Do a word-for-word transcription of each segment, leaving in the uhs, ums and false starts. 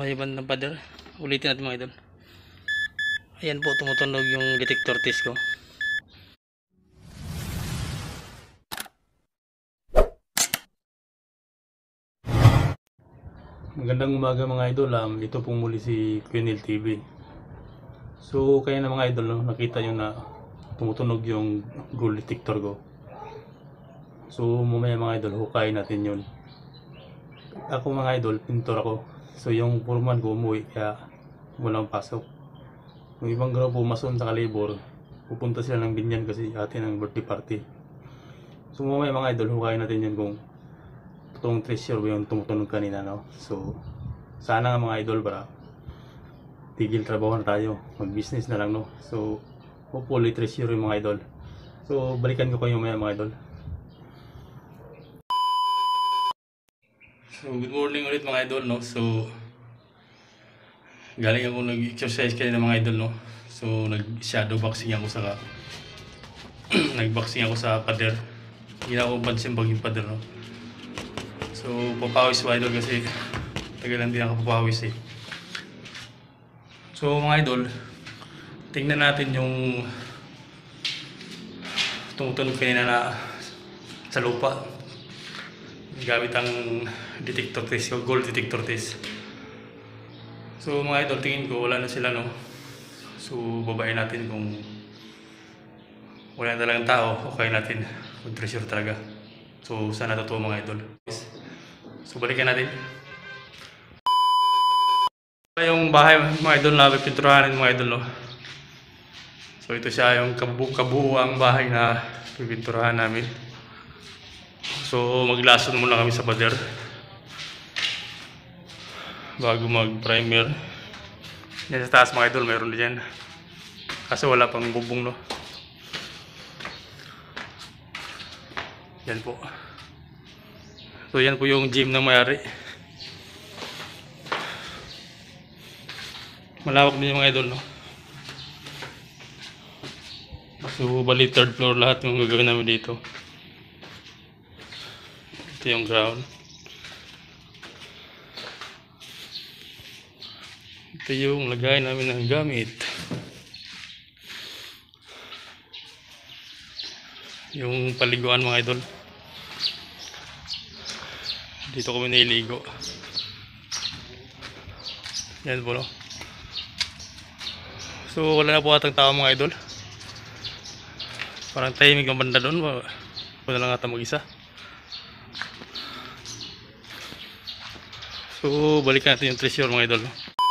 Sumayaban ng pader. Ulitin natin mga idol. Ayan po, tumutunog yung detector test ko. Magandang umaga mga idol. Um, ito pong muli si Quenil T V. So kaya na mga idol, no, nakita nyo na tumutunog yung gold detector ko. So mamaya mga idol, hukayin natin yun. Ako mga idol, pintor ako. So yung foreman ko umuwi kaya walang pasok. Yung ibang grupo mason sa Kalibor, pupunta sila ng Binyan kasi atin ang birthday party. So mamaya mga idol, hukayin natin yun kung totoong treasure ba yung tumutunog kanina, no? So sana nga mga idol para tigil trabaho na tayo, mag business na lang, no? So hopefully treasure yung mga idol. So balikan ko kayo maya mga idol. So good morning ulit mga idol, no? So galing ako nag-exercise kanina mga idol, no? So nag shadow boxing ako sa nag-boxing ako sa pader. Hindi na ako pansin pag yung pader, no? So papawis mga idol kasi tagalan din ako papawis eh. So mga idol, tingnan natin yung tumutunog kanina na sa lupa gamit ang detector test, gold detector test. So mga idol, tingin ko wala na sila, no? So babayin natin kung wala na talagang tao, okay natin kung treasure talaga. So sana totoo mga idol. So balikan natin. Yung bahay mga idol na pipinturahan mga idol, no? So ito siya yung kabu kabuuang bahay na pipinturahan namin. So maglason muna kami sa pader bago mag primer. Yan sa taas mga idol, mayroon din yan kasi wala pang bubong, no? Yan po. So yan po yung gym na mayari. Malawak din yung mga idol, no? So bali third floor lahat yung gagawin namin dito. Ito yung ground. Ito yung lagay namin ng gamit. Yung paliguan mga idol. Dito kami niligo. Yan po, no? So wala na po atang tao mga idol. Parang tahimik ang banda doon. Wala lang ata mag-isa. So balikan natin yung treasure mga idol, no?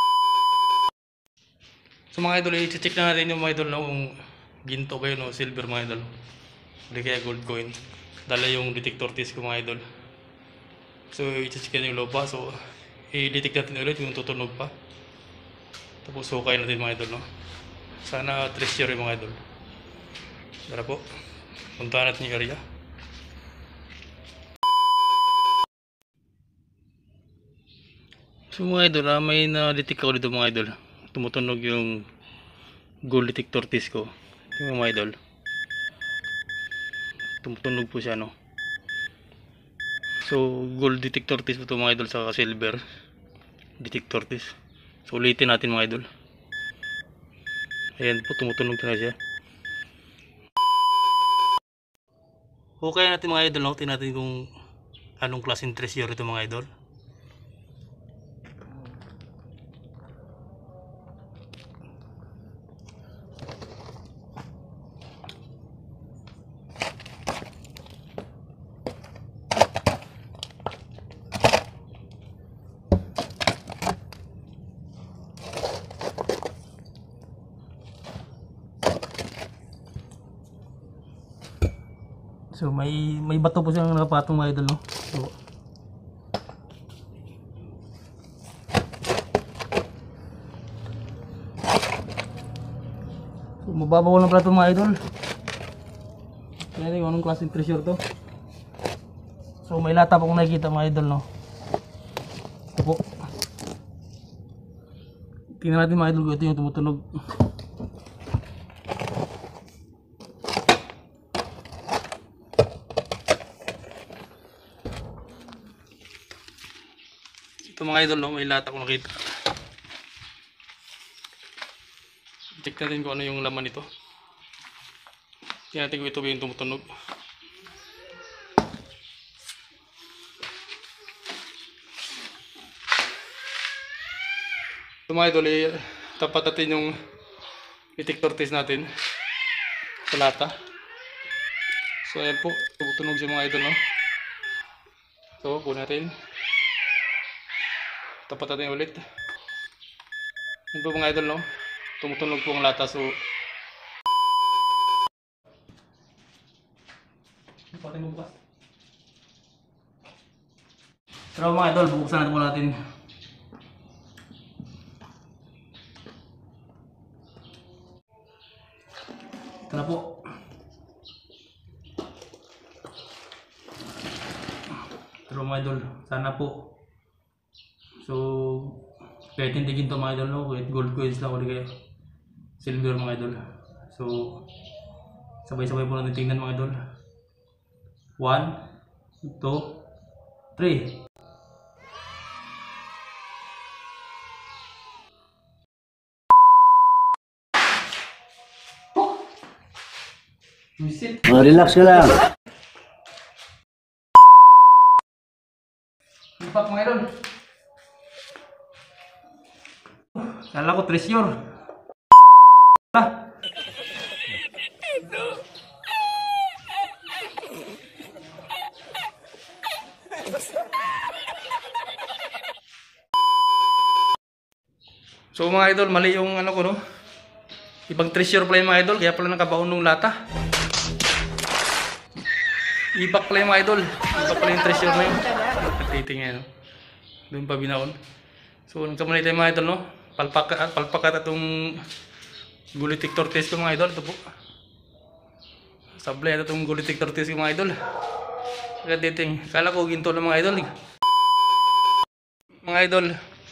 So mga idol, i-check na natin yung mga idol, no, kung ginto ba yun o silver mga idol. Hindi kaya gold coin. Dala yung detector test ko mga idol. So i-check natin yung lupa. So i-detect natin ulit yung tutunog pa. Tapos hukay natin mga idol, no? Sana treasure yung mga idol. Tara po, puntahan natin yung area. So mga idol, ah, may na-detect ako dito mga idol. Tumutunog yung gold detector test ko. Yung mga idol, tumutunog po siya, no? So gold detector test po ito mga idol, sa silver detector test. So ulitin natin mga idol. Ayan po, tumutunog na siya. Okay natin mga idol, no? Tingnan natin kung anong klaseng treasure ito mga idol. So may may bato po siyang nakapatong mga idol, no? So So mababaw lang pala ito mga idol. Kaya yung anong klaseng treasure to. So may lata pa akong nakikita mga idol, no? Ito po. Tingnan natin mga idol kung ito yung tumutunog. Ito mga mga idol, no? May lata ko nakita. Check natin kung ano yung laman nito. Tingnan natin kung ito ba yung tumutunog. So mga idol, eh, tapat natin yung detector test natin sa lata. So ayan po, tumutunog siya mga idol, no? So, kunin natin. Tapat natin ulit. Yan po mga idol, no? Tumutunog po ang lata. So, tapatin mo bukas. Pero mga idol, bubuksan natin muna natin. Ito na po. Pero mga idol, sana po. So, kahit hindi ginto mga idol, no? Kahit gold coins lang o di kaya silver mga idol. So, sabay-sabay po natin tingnan mga idol. One, two, three. Visit. Oh, relax ka lang. Ipak mga idol. Kala ko treasure. Ah. So mga idol, mali yung ano ko, no? Ibang treasure pala yung mga idol, kaya pala nakabaon ng lata. Ibak pala yung mga idol. Ibak pala yung treasure na yun. Nagtiting yan, no? Doon pa binaon. So nagkamali tayo mga idol, no? Palpakat, palpakat atong gully detector test ko mga idol. Ito po. Sablay ito itong gully detector test ko mga idol. Nagtiting. Kala ko ginto ng mga idol. Mga idol.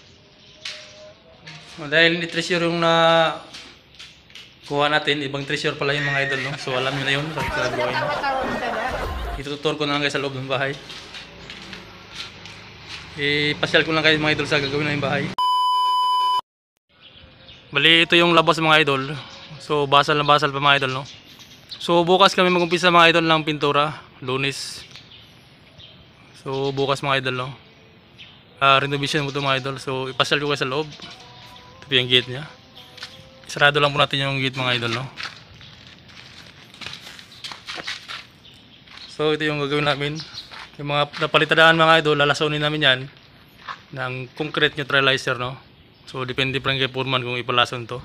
Oh, dahil hindi treasure yung na kuha natin, ibang treasure pala yung mga idol, no? So alam nyo na yun, sa buhay na. Itututor ko na lang kayo sa loob ng bahay. I-pasyal ko lang kayo mga idol sa gagawin na yung bahay. Bali, ito yung labas mga idol. So basal na basal pa mga idol, no? So bukas kami mag-umpisa mga idol ng pintura, Lunes. So bukas mga idol, no? Uh, renovation mo ito mga idol. So ipasyal ko kayo sa loob. Ito yung gate niya. Sarado lang po natin yung gate mga idol, no? So ito yung gagawin namin. Yung mga napalitadaan mga idol, lalasonin namin yan ng concrete neutralizer, no? So depende pa rin kay Foreman kung ipalason to.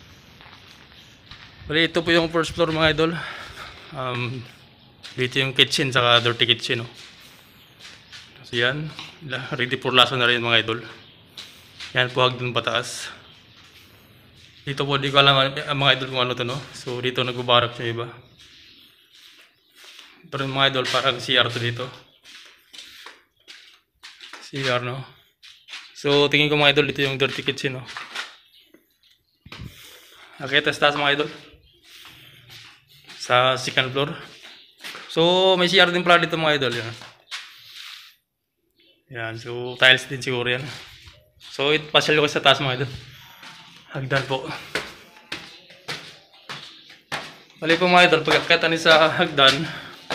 Bali, ito po yung first floor mga idol. Um, dito yung kitchen saka dirty kitchen, no? So yan, ready for lason na rin mga idol. Yan po hagdan pataas. Dito po, di ko alam ang mga idol kung ano to, no? So dito nagbabarak siya iba. Pero mga idol, parang C R to dito. C R, no? So tingin ko mga idol, dito yung dirty kitchen, no? Okay, tas taas mga idol. Sa second floor. So may C R din pala dito mga idol. Yan. Yan, so tiles din siguro yan. So it pasyal ko sa taas mga idol. Hagdan po. Bali po mga idol, pagkakita ni sa hagdan,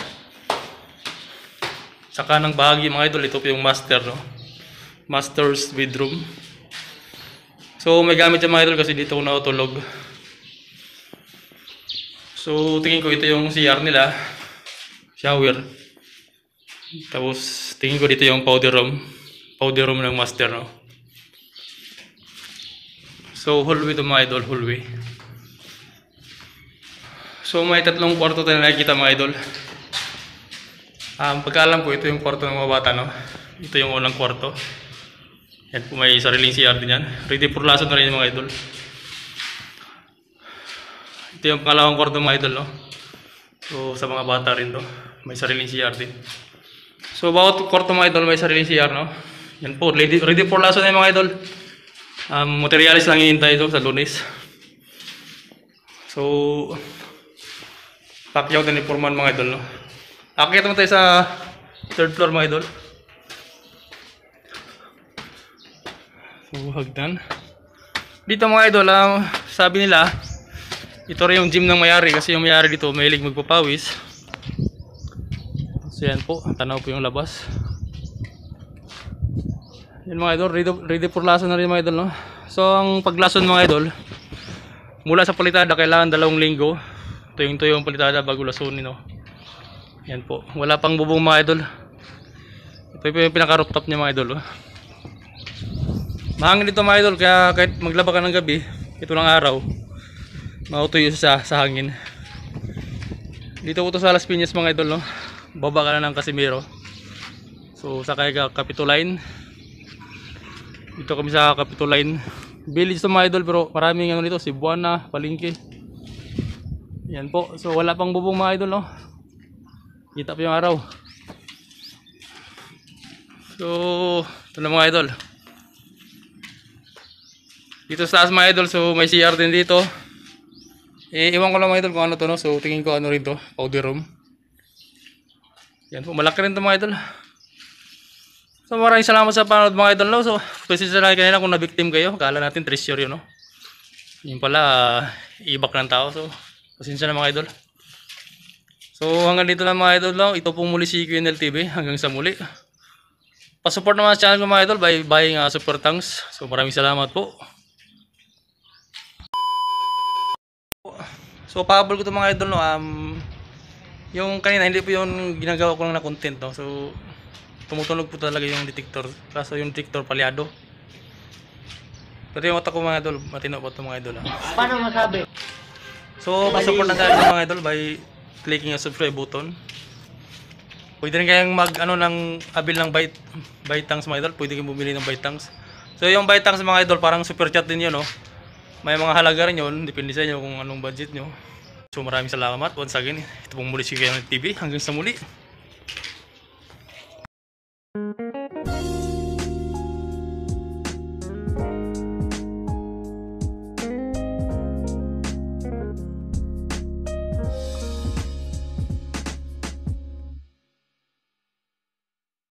sa kanang bahagi mga idol, ito po yung master, no? Master's bedroom. So may gamit yung mga idol kasi dito ko nakatulog. So tingin ko ito yung C R nila, shower. Tapos tingin ko dito yung powder room, powder room ng master, no? So hallway ito mga idol, hallway. So may tatlong kwarto tayo nakikita mga idol. Um, pagkaalam ko, ito yung kwarto ng mga bata, no? Ito yung unang kwarto. Yan po, may sariling C R din yan. Ready for lason na rin yung mga idol. Ito yung pangalawang kwarto mga idol, no? So sa mga bata rin to, may sariling C R din. So bawat kwarto mga idol may sariling C R, no? Yan po, ready, ready for lason na yung mga idol. Um, materialis lang hihintay ito sa Lunes. So pakyaw din ni Foreman mga idol, no? Akit naman tayo sa third floor mga idol. So hagdan. Dito mga idol, ah, sabi nila ito rin yung gym ng mayari kasi yung mayari dito mahilig magpapawis. So yan po, tanaw po yung labas. Yan mga idol, ready, ready for lason na rin mga idol, no? So ang paglason mga idol, mula sa palitada kailangan dalawang linggo. Tuyong-tuyo yung palitada bago lasunin, no? Yan po, wala pang bubong mga idol. Ito yung pinaka-rooftop niya mga idol, oh. Mahangin dito mga idol, kaya kahit maglaba ka ng gabi, ito lang araw, mautuyo sa, sa hangin. Dito po to sa Las Piñas mga idol, no? Baba ka na ng Casimiro. So sakay ka Capitoline. Dito kami sa Capitoline Village to mga idol, pero maraming ano nito, Cebuana, Palengke. Yan po, so wala pang bubong mga idol, no? Kita pa yung araw. So ito na mga idol. Dito sa taas mga idol, so may C R din dito. Eh, iwan ko lang mga idol kung ano to, no? So tingin ko ano rin to, powder room. Yan po, malaki rin to mga idol. So maraming salamat sa panood mga idol, no? So pasensya na kanina kung na-victim kayo. Akala natin treasure yun, no? Yun pala, uh, ibak ng tao. So pasensya na mga idol. So hanggang dito lang mga idol, no? Ito po muli si Q N L T V. Hanggang sa muli. Pasupport naman sa channel ko mga idol by buying uh, super thanks. So maraming salamat po. So pahabol ko ito mga idol, no? Um, yung kanina hindi po yung ginagawa ko lang na content, no? So tumutunog po talaga yung detector, kaso yung detector palyado. Pero yung otak ko mga idol, matino po ito mga idol, ha? Paano masabi? So pasupport na tayo mga idol by clicking yung subscribe button. Pwede rin kayong mag ano ng abil ng byte byte tanks mga idol, pwede kayong bumili ng byte tanks. So yung byte tanks mga idol parang super chat din yun, no? May mga halaga rin yun, depende sa inyo kung anong budget nyo. So maraming salamat once again. Ito pong muli si Q N L T V, hanggang sa muli.